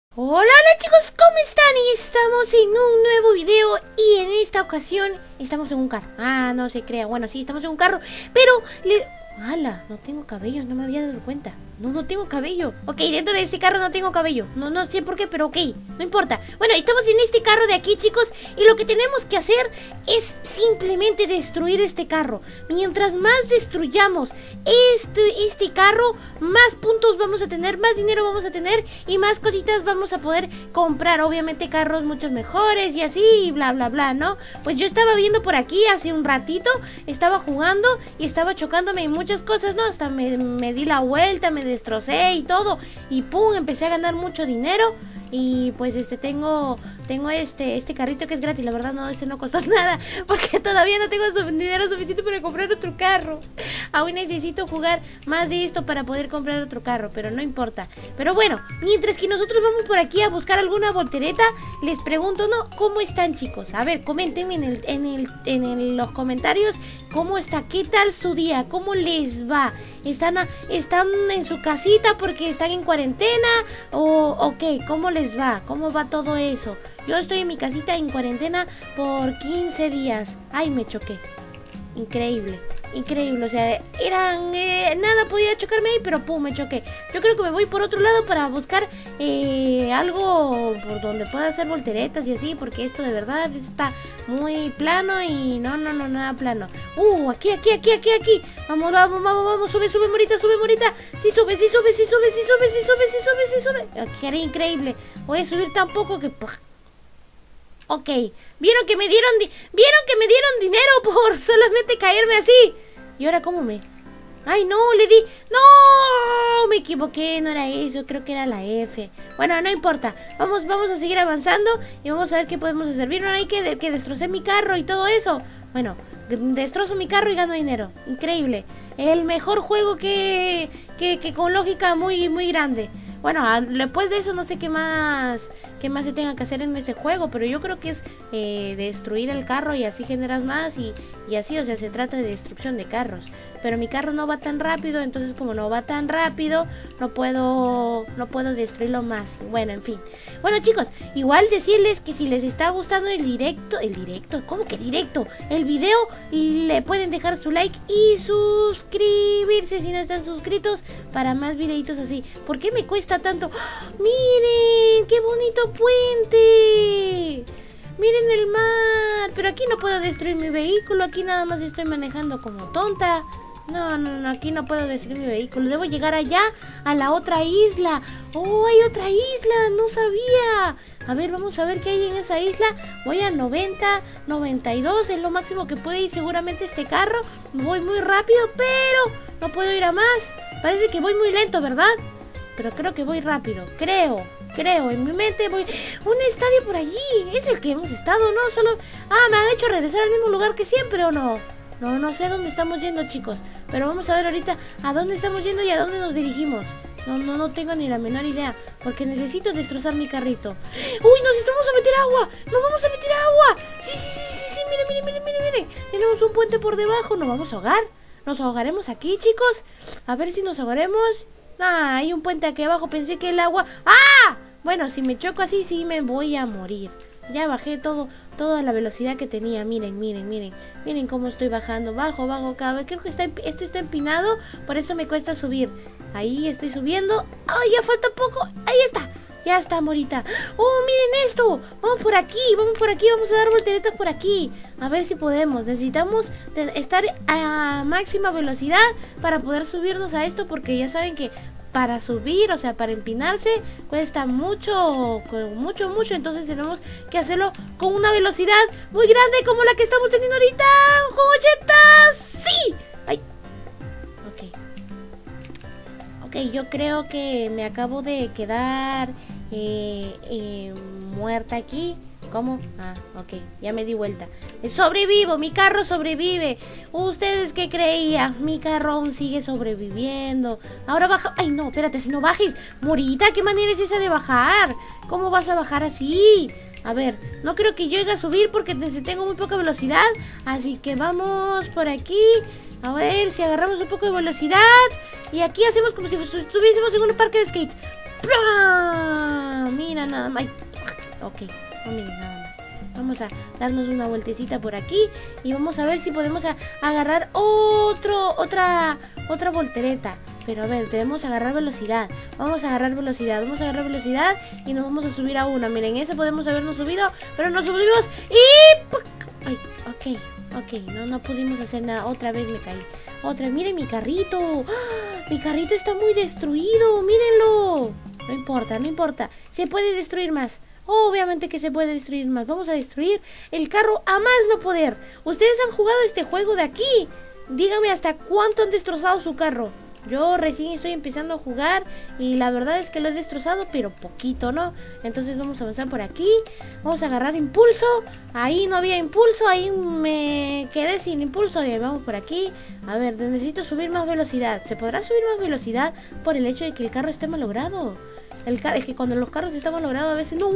Hola chicos, ¿cómo están? Y estamos en un nuevo video y en esta ocasión estamos en un carro. Ah, no se crea, bueno, sí, estamos en un carro, pero ¡Hala! No tengo cabello, no me había dado cuenta. No tengo cabello. Ok, dentro de este carro no tengo cabello. No sé por qué, pero ok, no importa. Bueno, estamos en este carro de aquí, chicos, y lo que tenemos que hacer es simplemente destruir este carro. Mientras más destruyamos este carro, más puntos vamos a tener, más dinero vamos a tener y más cositas vamos a poder comprar. Obviamente carros muchos mejores y así, y bla, bla, bla, ¿no? Pues yo estaba viendo por aquí hace un ratito, estaba jugando y estaba chocándome en muchas cosas, ¿no? Hasta me di la vuelta, me destrocé y todo. Y pum, empecé a ganar mucho dinero. Y pues tengo este carrito que es gratis. La verdad no costó nada, porque todavía no tengo dinero suficiente para comprar otro carro. Aún necesito jugar más de esto para poder comprar otro carro, pero no importa. Pero bueno, mientras que nosotros vamos por aquí a buscar alguna voltereta, les pregunto, ¿no? ¿Cómo están, chicos? A ver, coméntenme en los comentarios cómo está, qué tal su día, cómo les va. ¿Están en su casita porque están en cuarentena? ¿O qué? ¿Cómo les va? ¿Cómo va todo eso? Yo estoy en mi casita en cuarentena por 15 días. Ay, me choqué. Increíble, increíble, o sea, nada podía chocarme ahí, pero pum, me choqué. Yo creo que me voy por otro lado para buscar algo por donde pueda hacer volteretas y así, porque esto de verdad está muy plano y no, nada plano. Aquí. Vamos, sube, Morita. Sí sube. Aquí era increíble. Voy a subir tan poco que... Ok, ¿vieron que me dieron dinero por solamente caerme así? ¿Y ahora cómo me...? ¡Ay, no! ¡Le di! ¡No! Me equivoqué, no era eso, creo que era la F. Bueno, no importa, vamos a seguir avanzando y vamos a ver qué podemos hacer. ¿Vieron ahí que destrocé mi carro y todo eso? Bueno, destrozo mi carro y gano dinero. Increíble. El mejor juego que con lógica muy grande. Bueno, después de eso no sé qué más se tenga que hacer en ese juego, pero yo creo que es destruir el carro y así generas más y así, o sea, se trata de destrucción de carros. Pero mi carro no va tan rápido, entonces como no va tan rápido, no puedo destruirlo más. Bueno, en fin. Bueno, chicos, igual decirles que si les está gustando el directo, ¿cómo que directo? El video, le pueden dejar su like y suscribirse si no están suscritos para más videitos así. ¿Por qué me cuesta tanto? ¡Oh! ¡Miren! ¡Qué bonito puente! ¡Miren el mar! Pero aquí no puedo destruir mi vehículo. Aquí nada más estoy manejando como tonta. No, aquí no puedo destruir mi vehículo. Debo llegar allá, a la otra isla. ¡Oh, hay otra isla! ¡No sabía! A ver, vamos a ver qué hay en esa isla. Voy a 90, 92, es lo máximo que puede ir seguramente este carro. Voy muy rápido, pero no puedo ir a más. Parece que voy muy lento, ¿verdad? Pero creo que voy rápido, creo, en mi mente voy... Un estadio por allí, es el que hemos estado, ¿no? Solo... me han hecho regresar al mismo lugar que siempre, ¿o no? No sé a dónde estamos yendo, chicos. Pero vamos a ver ahorita a dónde estamos yendo y a dónde nos dirigimos. No tengo ni la menor idea, porque necesito destrozar mi carrito. ¡Uy, nos vamos a meter agua! ¡Nos vamos a meter agua! Sí, miren. Tenemos un puente por debajo, nos vamos a ahogar. Nos ahogaremos aquí, chicos. A ver si nos ahogaremos. Hay un puente aquí abajo, pensé que el agua... ¡Ah! Bueno, si me choco así, sí me voy a morir. Ya bajé toda la velocidad que tenía. Miren cómo estoy bajando. Bajo cada vez. Creo que esto está empinado, por eso me cuesta subir. Ahí estoy subiendo. ¡Ay, ya falta poco! ¡Ahí está! Ya está, Morita. ¡Oh, miren esto! Vamos por aquí, vamos a dar volteretas por aquí. A ver si podemos. Necesitamos estar a máxima velocidad para poder subirnos a esto, porque ya saben que para subir, o sea, para empinarse, cuesta mucho. Entonces tenemos que hacerlo con una velocidad muy grande, como la que estamos teniendo ahorita. ¡Con 80! ¡Sí! ¡Ay! Ok, yo creo que me acabo de quedar muerta aquí. ¿Cómo? Ok, ya me di vuelta. Sobrevivo, mi carro sobrevive. ¿Ustedes qué creían? Mi carro aún sigue sobreviviendo. Ahora baja... Ay, no, espérate, si no bajes. Morita, ¿qué manera es esa de bajar? ¿Cómo vas a bajar así? A ver, no creo que llegue a subir porque tengo muy poca velocidad. Así que vamos por aquí. A ver si agarramos un poco de velocidad. Y aquí hacemos como si estuviésemos en un parque de skate. ¡Pram! carro, mira nada más. Ok, no miren nada más. Vamos a darnos una vueltecita por aquí y vamos a ver si podemos agarrar otra voltereta. Pero a ver, debemos agarrar velocidad. Vamos a agarrar velocidad, y nos vamos a subir a una. Miren, ese podemos habernos subido, pero nos subimos y... Ay, ok, no pudimos hacer nada. Otra vez me caí. Miren mi carrito. ¡Ah! Mi carrito está muy destruido, mírenlo. No importa, se puede destruir más. Obviamente que se puede destruir más. Vamos a destruir el carro a más no poder. ¿Ustedes han jugado este juego de aquí? Díganme hasta cuánto han destrozado su carro. Yo recién estoy empezando a jugar y la verdad es que lo he destrozado, pero poquito, ¿no? Entonces vamos a avanzar por aquí. Vamos a agarrar impulso. Ahí no había impulso, ahí me quedé sin impulso. Y vamos por aquí. A ver, necesito subir más velocidad. ¿Se podrá subir más velocidad por el hecho de que el carro esté malogrado? Es que cuando los carros están malogrados a veces... ¡No!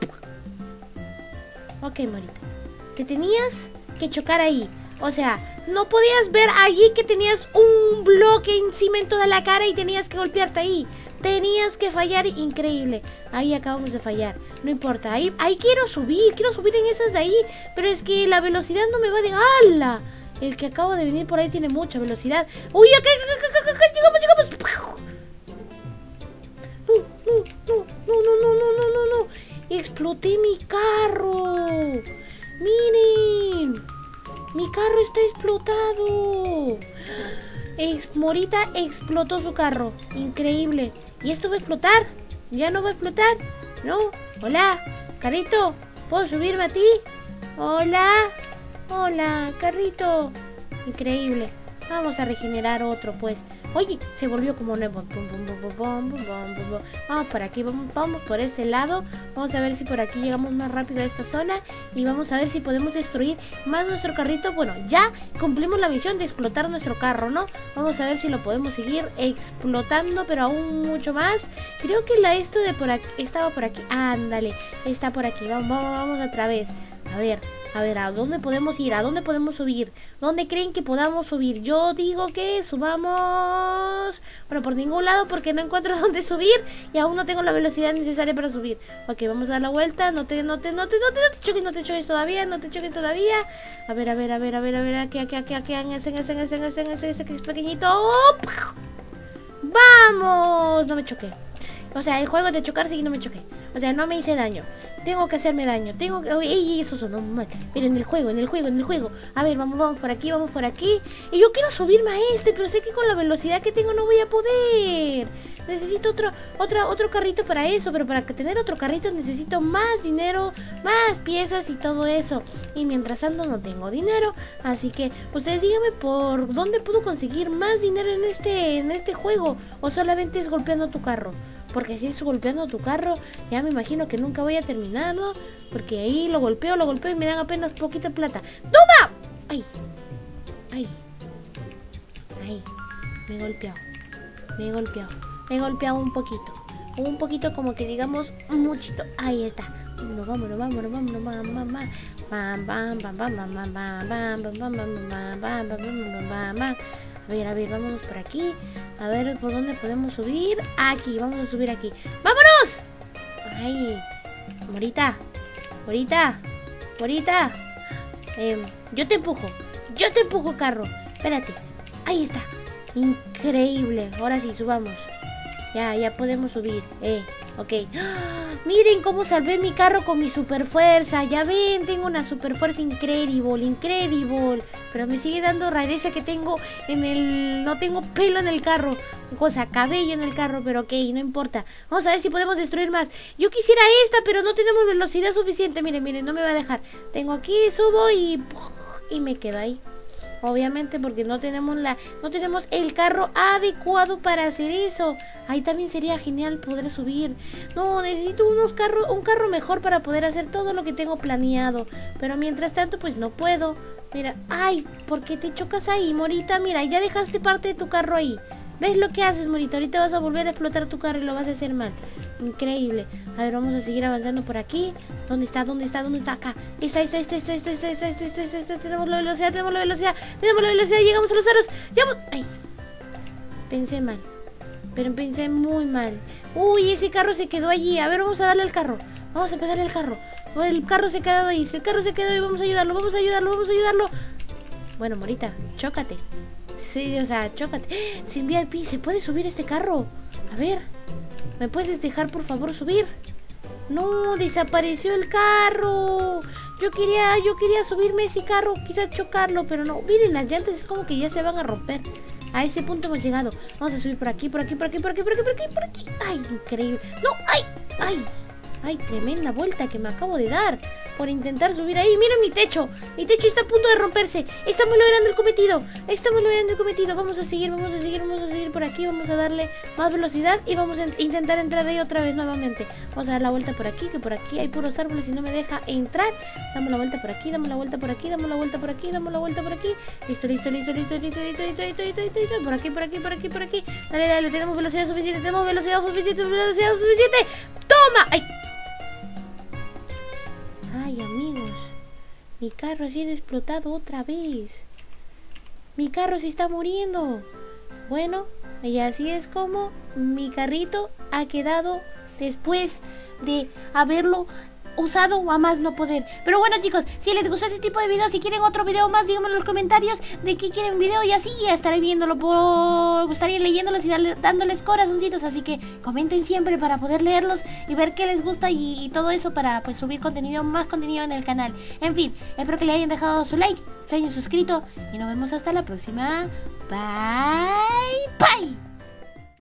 Ok, Morita. Te tenías que chocar ahí. O sea, no podías ver allí que tenías un bloque encima en toda la cara y tenías que golpearte ahí. Tenías que fallar, increíble. Ahí acabamos de fallar. No importa, ahí quiero subir en esas de ahí. Pero es que la velocidad no me va de... ¡Hala! El que acabo de venir por ahí tiene mucha velocidad. ¡Uy! Acá llegamos! No. Exploté mi carro. Miren. Mi carro está explotado. Morita explotó su carro. Increíble. ¿Y esto va a explotar? ¿Ya no va a explotar? ¿No? Hola, carrito. ¿Puedo subirme a ti? Hola, carrito. Increíble. Vamos a regenerar otro, pues. Oye, se volvió como nuevo. Vamos por aquí, vamos por este lado. Vamos a ver si por aquí llegamos más rápido a esta zona. Y vamos a ver si podemos destruir más nuestro carrito. Bueno, ya cumplimos la misión de explotar nuestro carro, ¿no? Vamos a ver si lo podemos seguir explotando, pero aún mucho más. Creo que esto de por aquí estaba por aquí. Ándale, está por aquí. Vamos otra vez. A ver, ¿a dónde podemos ir? ¿A dónde podemos subir? ¿Dónde creen que podamos subir? Yo digo que subamos... Bueno, por ningún lado porque no encuentro dónde subir y aún no tengo la velocidad necesaria para subir. Ok, vamos a dar la vuelta. No te choques todavía, A ver, aquí, en ese que es pequeñito. ¡Oh! ¡Vamos! No me choqué. O sea, el juego es de chocarse y no me choqué. O sea, no me hice daño. Tengo que hacerme daño. ¡Ey! Eso sonó mal. Pero en el juego. A ver, vamos por aquí. Y yo quiero subirme a pero sé que con la velocidad que tengo no voy a poder. Necesito otro carrito para eso. Pero para tener otro carrito necesito más dinero, más piezas y todo eso. Y mientras tanto no tengo dinero. Así que ustedes díganme por dónde puedo conseguir más dinero en este juego. O solamente es golpeando tu carro. Porque si es golpeando tu carro, ya me imagino que nunca voy a terminar, ¿no? Porque ahí lo golpeo y me dan apenas poquita plata. ¡Toma! ¡Ay! Me he golpeado un poquito. Un poquito como que digamos muchito. Ahí está. Vámonos. A ver, vámonos por aquí. A ver por dónde podemos subir. Aquí, vamos a subir aquí. ¡Vámonos! Ay, Morita. Yo te empujo, carro. Espérate. Ahí está. Increíble. Ahora sí, subamos. Ya podemos subir. Ok. ¡Ah! Miren cómo salvé mi carro con mi super fuerza. Ya ven, tengo una super fuerza increíble. Pero me sigue dando rareza que tengo no tengo pelo en el carro. Cosa, cabello en el carro, pero ok, no importa. Vamos a ver si podemos destruir más. Yo quisiera pero no tenemos velocidad suficiente. Miren, no me va a dejar. Tengo aquí, subo y me quedo ahí. Obviamente porque no tenemos el carro adecuado para hacer eso. Ahí también sería genial poder subir. No, necesito un carro mejor para poder hacer todo lo que tengo planeado. Pero mientras tanto pues no puedo. Mira, ay, ¿por qué te chocas ahí, Morita? Mira, ya dejaste parte de tu carro ahí. ¿Ves lo que haces, Morita? Ahorita vas a volver a explotar tu carro y lo vas a hacer mal. Increíble. A ver, vamos a seguir avanzando por aquí. ¿Dónde está? Acá. Está. Tenemos la velocidad. Llegamos a los aros. ¡Ay! Pensé mal. Pero pensé muy mal. Uy, ese carro se quedó allí. A ver, vamos a darle al carro. Vamos a pegarle al carro. Oh, el carro se ha quedado ahí. Si el carro se quedó ahí, vamos a ayudarlo, vamos a ayudarlo, vamos a ayudarlo. Bueno, Morita, chócate. Sí, o sea, chócate. Sin VIP, ¿se puede subir este carro? A ver, ¿me puedes dejar por favor subir? No, desapareció el carro. Yo quería subirme a ese carro, quizás chocarlo, pero no. Miren, las llantas es como que ya se van a romper. A ese punto hemos llegado. Vamos a subir por aquí, por aquí, por aquí, por aquí, por aquí, por aquí, por aquí. Ay, increíble. No, ay, ay. Ay, tremenda vuelta que me acabo de dar por intentar subir ahí. Mira mi techo. Mi techo está a punto de romperse. Estamos logrando el cometido. Estamos logrando el cometido. Vamos a seguir, vamos a seguir, vamos a seguir por aquí. Vamos a darle más velocidad y vamos a intentar entrar ahí otra vez nuevamente. Vamos a dar la vuelta por aquí, que por aquí hay puros árboles y no me deja entrar. Damos la vuelta por aquí, damos la vuelta por aquí, damos la vuelta por aquí, damos la vuelta por aquí. Listo, listo, listo, listo, listo, listo, listo, listo, listo, listo, listo. Por aquí, por aquí, por aquí, por aquí. Dale, dale, tenemos velocidad suficiente, tenemos velocidad suficiente, velocidad suficiente. ¡Toma! ¡Ay! Ay, amigos, mi carro ha sido explotado otra vez. Mi carro se está muriendo. Bueno, y así es como mi carrito ha quedado después de haberlo usado a más no poder. Pero bueno, chicos, si les gustó este tipo de videos, si quieren otro video más, díganme en los comentarios de qué quieren video y así ya estaré viéndolo estaré leyéndolos y dándoles corazoncitos, así que comenten siempre para poder leerlos y ver qué les gusta y todo eso para pues subir más contenido en el canal. En fin, espero que le hayan dejado su like, se hayan suscrito y nos vemos hasta la próxima. Bye, bye.